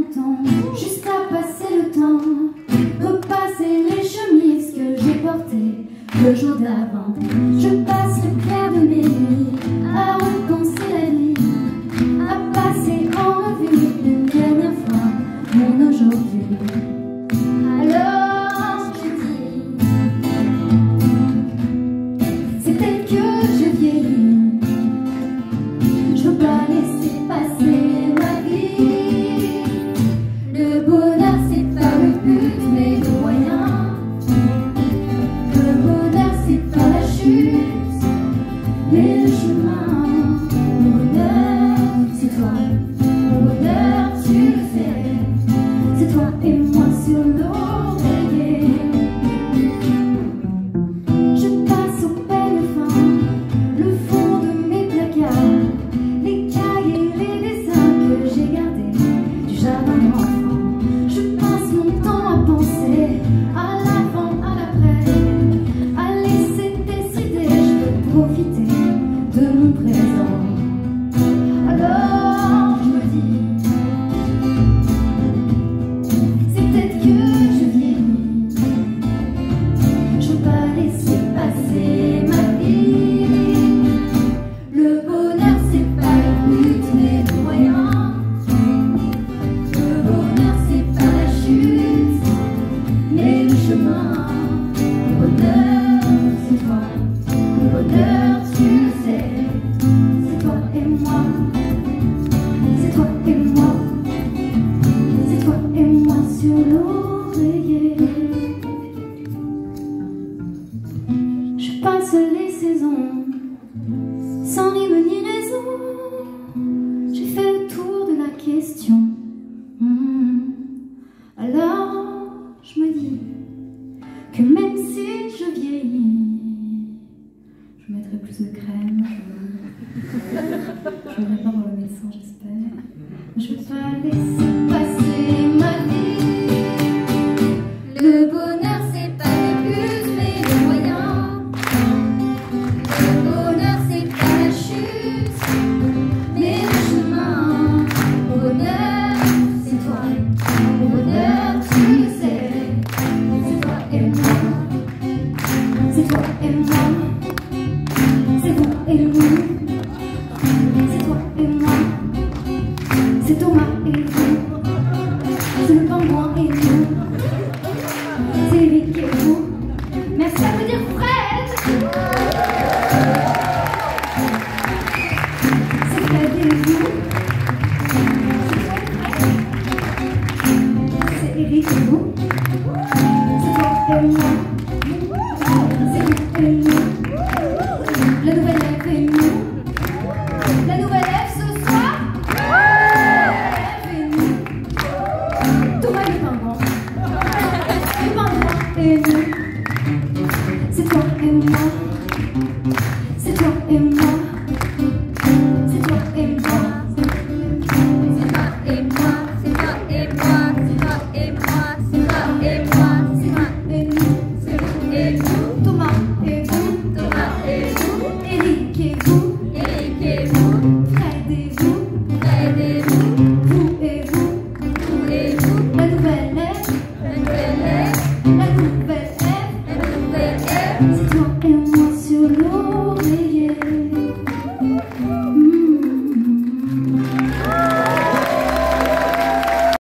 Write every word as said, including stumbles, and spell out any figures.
longtemps, jusqu'à passer le temps, repasser les chemises que j'ai portées le jour d'avant. Je passe le clair de mes nuits à repenser la vie, à passer en revue une dernière fois mon aujourd'hui. Alors je dis, c'est tel que je vieillis, je veux pas laisser passer ma vie. Le bonheur c'est pas le but mais le moyen. Le bonheur c'est pas la chute mais le chemin. Le bonheur c'est toi, le bonheur tu le sais, c'est toi et moi sur l'oreiller. Je passe au peigne fin le fond de mes placards, les cahiers, les dessins que j'ai gardés du jardin d'enfant. Je passe mon temps à penser à l'avant, à l'après, à laisser décider, je veux profiter de mon présent. Alors je me dis, c'est peut-être que je vieillis, je veux pas laisser passer ma vie. Le bonheur c'est pas le but mais le moyen. Le bonheur c'est pas la chute mais le chemin. Le bonheur c'est toi, le bonheur tu le sais, c'est toi et moi, c'est toi et moi, c'est toi et moi sur l'oreiller. Je passe les saisons sans rime ni raison, j'ai fait le tour de la question. Mmh. Alors je me dis que même si je vieillis, je mettrai plus de crème, je n'irai pas voir le médecin j'espère, je vais pas laisser passer ma vie. Le bonheur c'est pas le but mais le moyen. Le bonheur c'est pas la chute mais le chemin. Le bonheur c'est toi, le bonheur tu le sais, c'est toi et moi, c'est toi et moi, c'est toi et nous, c'est toi et moi, c'est Thomas et vous.